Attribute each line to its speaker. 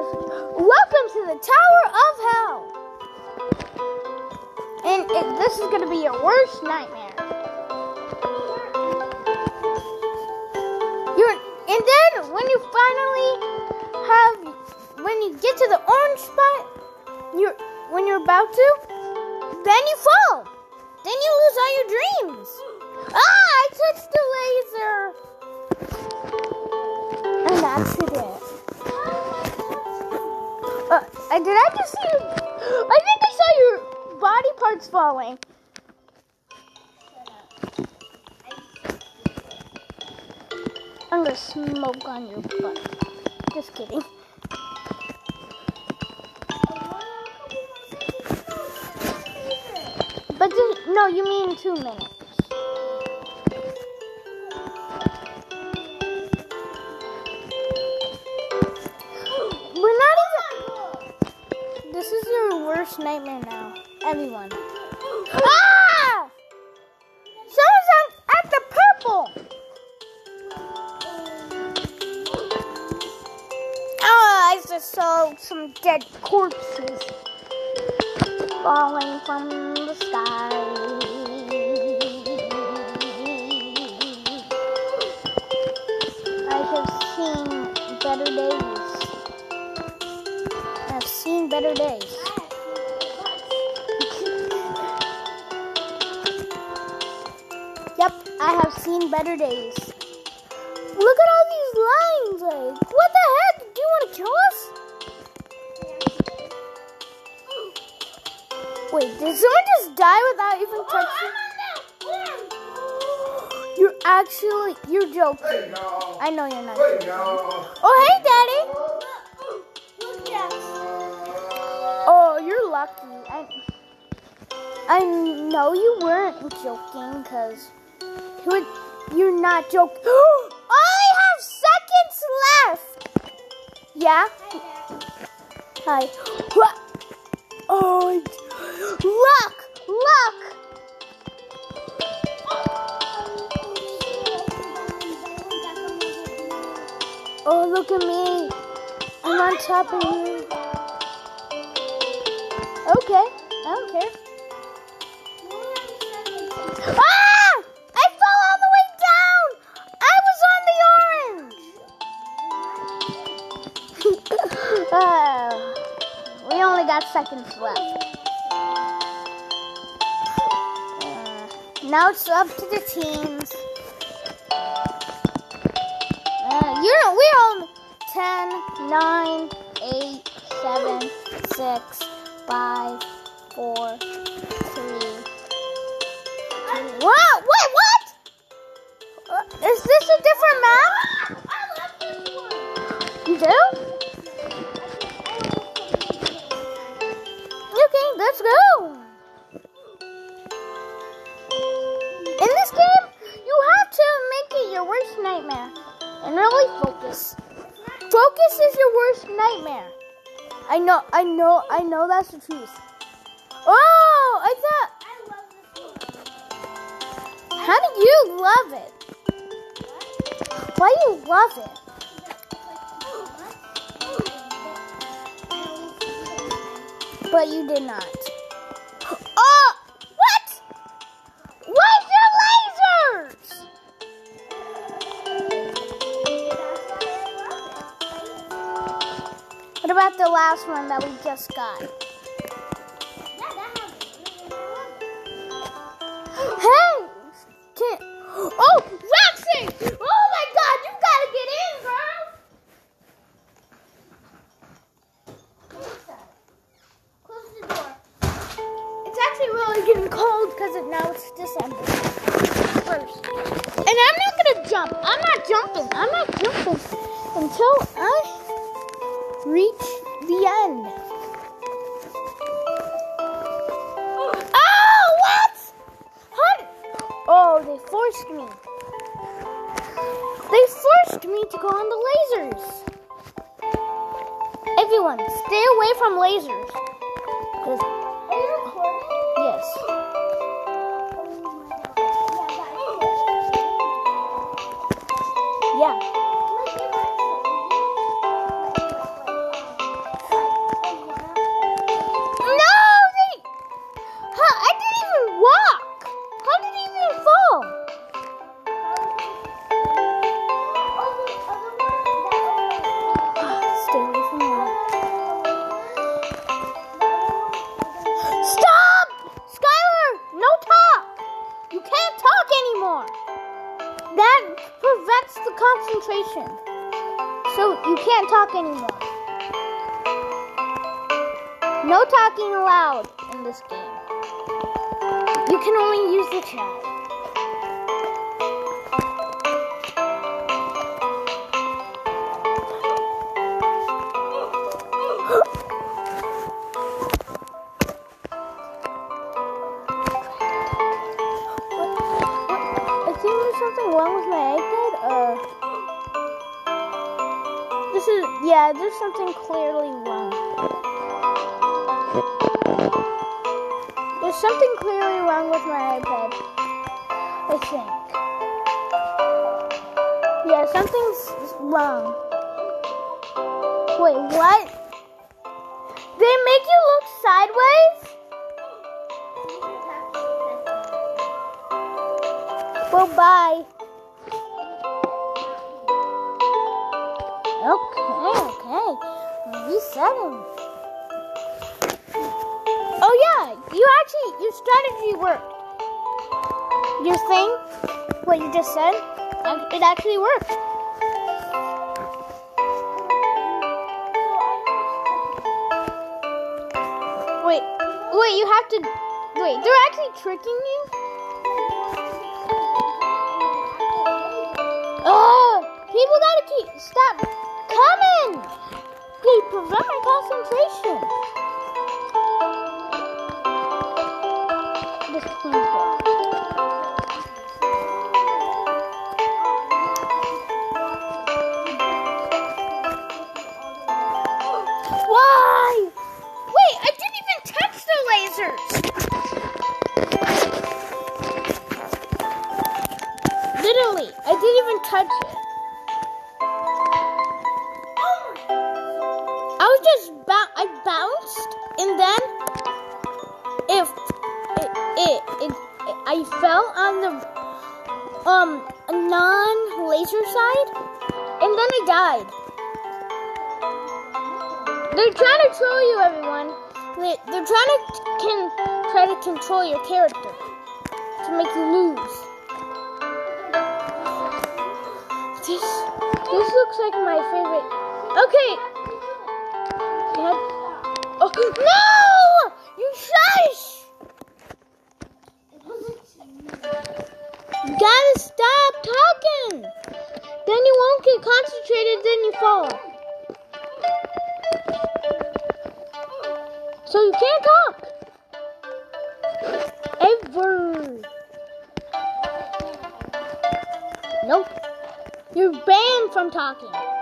Speaker 1: Welcome to the Tower of Hell. And this is going to be your worst nightmare. And then when you get to the orange spot, when you're about to, then you fall. Then you lose all your dreams. I touched the laser. An accident. Did I just see you? I think I saw your body parts falling. I'm gonna smoke on your butt. Just kidding. But no, you mean 2 minutes. We're not even. This is your worst nightmare now, everyone. Ah! Someone's at the purple. I just saw some dead corpses falling from the sky. I have seen better days. I've seen better days. Yep, I have seen better days. Look at all these lines, like, what the heck? Do you want to kill us? Wait, did someone just die without even touching? You're joking. I know you're not joking. Oh, hey, Daddy. Oh, you're lucky. I know you weren't joking, because you're not joking. I have seconds left. Yeah? Hi. Oh, luck! Oh, look at me. I'm on top of you. Okay, I don't care. Ah! I fell all the way down! I was on the orange! We only got seconds left. Now it's up to the teams. We're on 10, 9, 8, 7, 6, 5, 4, 3, 2. Wow! Wait, what? Is this a different map? I love this one. You do? Okay, let's go. In this game, you have to make it your worst nightmare. And really focus. Focus is your worst nightmare. I know that's the truth. Oh, I thought. How do you love it? Why do you love it? But you did not. Oh, what? Where's your lasers? What about the last one that we just got? Hey! Oh, Roxy! Oh my God, you gotta get in, girl! Close the door. It's actually really getting cold because now it's December 1st. And I'm not gonna jump. I'm not jumping until I reach the end. Oh, what? Oh, they forced me. They forced me to go on the lasers. Everyone, stay away from lasers. Are you recording? Yes. Yeah. No talking allowed in this game. You can only use the chat. I think there's something wrong with my iPad. There's something clearly wrong. There's something clearly wrong with my iPad, I think. Yeah, something's wrong. Wait, what? They make you look sideways? Well, bye. Okay. Resetting. Oh yeah, your strategy worked. Your thing, what you just said, it actually worked. Wait, you have to, they're actually tricking you? Oh, people gotta stop coming! They prevent my concentration. Why? Wait, I didn't even touch the lasers. Literally, I didn't even touch it. I bounced, and then I fell on the non-laser side, and then I died. They're trying to troll you, everyone. They're trying to control your character to make you lose. This looks like my favorite. Okay. Oh no! You shush! You gotta stop talking. Then you won't get concentrated. Then you fall. So you can't talk. Ever. Nope. You're banned from talking.